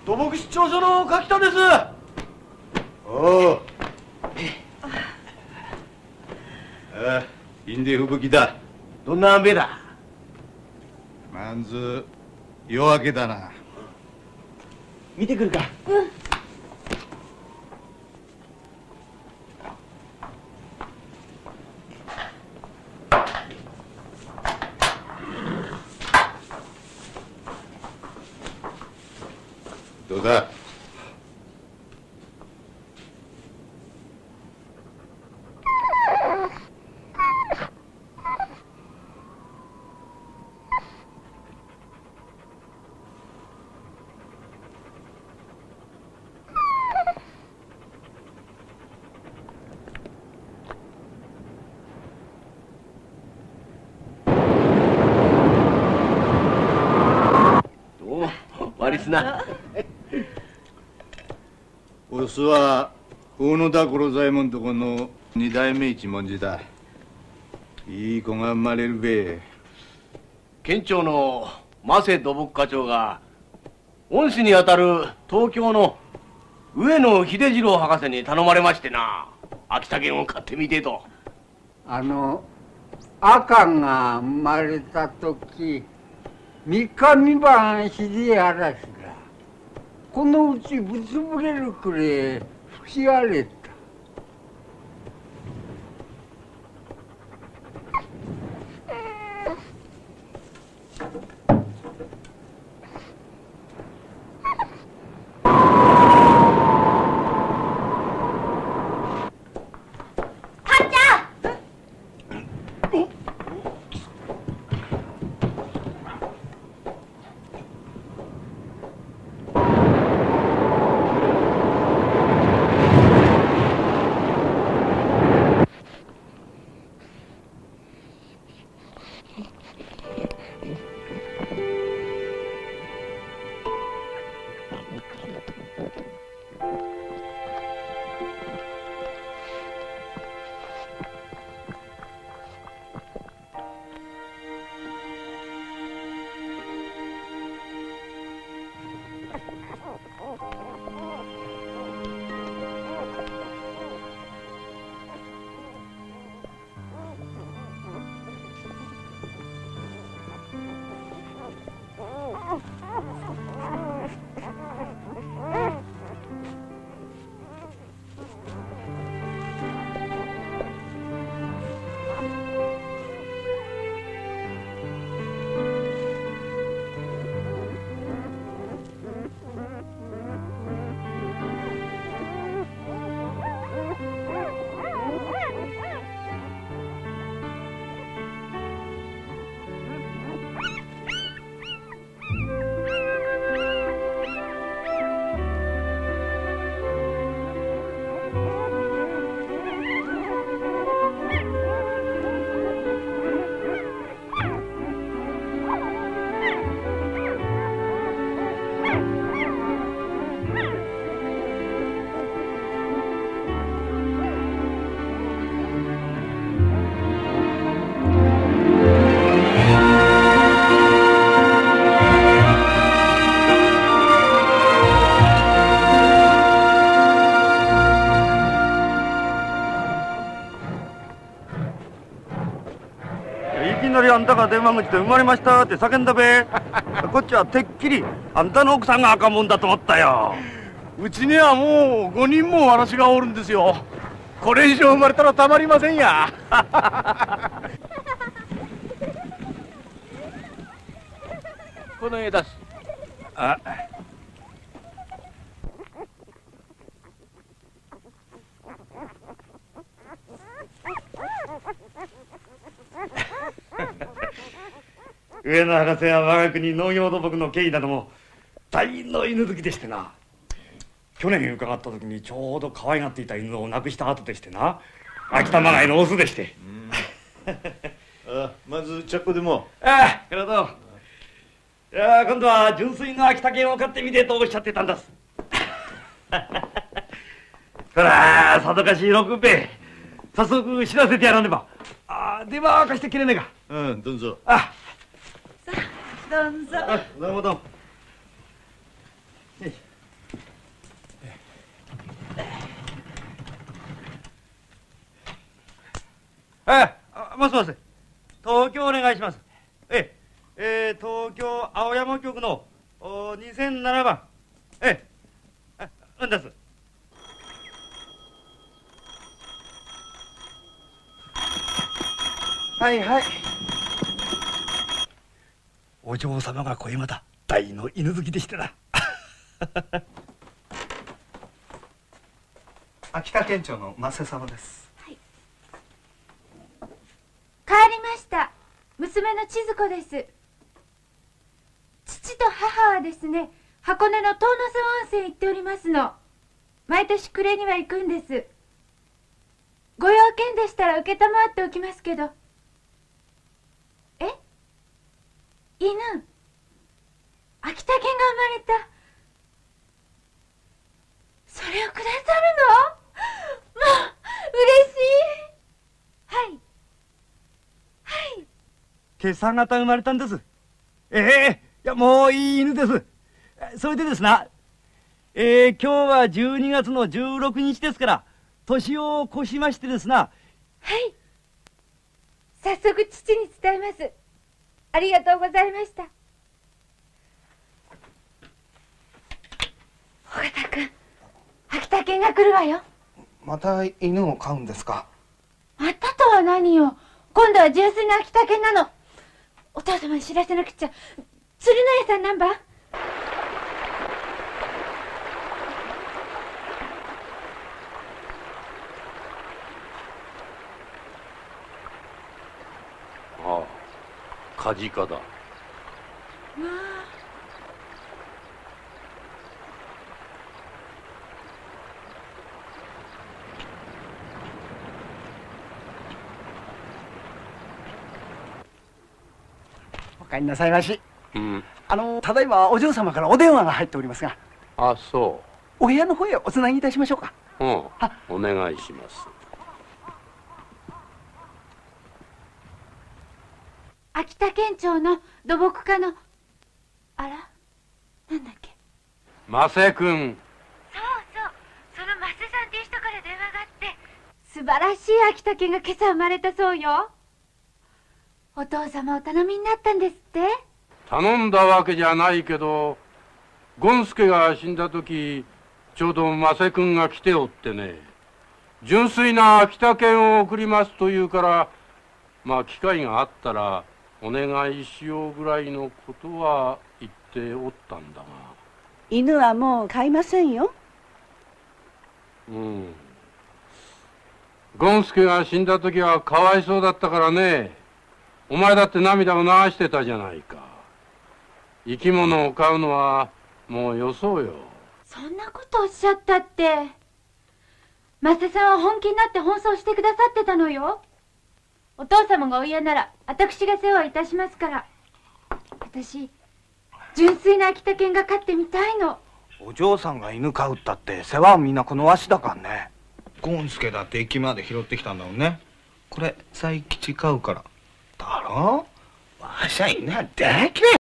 土木出張所の柿田です。 おお。インデ吹雪だ。 どんな雨だ。 まんず夜明けだな。 見てくるか。 どうだ。 悪いっすな。 オスは大野田五郎左衛門とこの二代目一文字だ。いい子が生まれるべ。 県庁の増瀬土木課長が恩師にあたる東京の上野秀次郎博士に頼まれましてな、秋田県を買ってみてと。 赤が生まれた時三日三晩ひで嵐だ。このうちぶつぶれるくれ吹き荒れた。 あんたが電話口で生まれましたって叫んだべ。こっちはてっきりあんたの奥さんが赤もんだと思ったよ。 うちにはもう5人もわらしがおるんですよ。これ以上生まれたらたまりませんや。 この枝です。あ上野博士は我が国農業土木の権威なども大の犬好きでしてな、去年伺った時にちょうど可愛がっていた犬を亡くした後でしてな、秋田まがいのオスでしてまずちゃっこでも。 ありがとう。いや今度は純粋な秋田犬を飼ってみてとおっしゃってたんです。こらさぞかし喜べ。早速知らせてやらねば。電話貸してくれねえか。 うんどうぞ。 さあどうぞ。 どうもどうも。 もしもし、東京お願いします。東京青山局の2007番。うんです。 はいはい。 お嬢様がこれまた大の犬好きでしてな。 秋田県庁の増瀬様です。 はい、帰りました。娘の千鶴子です。父と母はですね、箱根の遠野瀬温泉行っておりますの。毎年暮れには行くんです。ご用件でしたら承っておきますけど。犬、秋田犬が生まれた。それをくださるの？まあ、嬉しい。はい。はい。 今朝方生まれたんです。いや、もういい犬です。それでですな、今日は12月の16日ですから、年を越しましてですな。 はい。早速父に伝えます。ありがとうございました。尾形君、秋田犬が来るわよ。 また犬を飼うんですか？ またとは何よ。今度は純粋な秋田犬なの。お父様に知らせなくちゃ。鶴の家さん何番？ ああ、カジカだ。 まあ。 お帰りなさいまし。 うん。 ただいまお嬢様からお電話が入っておりますが、 あ、そお部屋の方へおつなぎいたしましょうか。 う。うん。お願いします。 秋田県庁の土木課の、あら、なんだっけ。 マセ君。 そうそう、そのマセさんっていう人から電話があって、素晴らしい秋田犬が今朝生まれたそうよ。お父様お頼みになったんですって。 頼んだわけじゃないけど、ゴンスケが死んだ時、ちょうどマセ君が来ておってね、純粋な秋田犬を送りますと言うから、まあ機会があったらお願いしようぐらいのことは言っておったんだが。 犬はもう飼いませんよ。 うん。ゴンスケが死んだ時はかわいそうだったからね。お前だって涙を流してたじゃないか。生き物を飼うのはもうよそうよ。 そんなことおっしゃったって。マセさんは本気になって奔走してくださってたのよ。お父様がお嫌なら私が世話いたしますから。私純粋な秋田犬が飼ってみたいの。 お嬢さんが犬飼うったって世話はみんなこのわしだからね。ゴンスケだって駅まで拾ってきたんだもんね。これ佐伯吉飼うからだろ。わしゃ犬は大嫌い。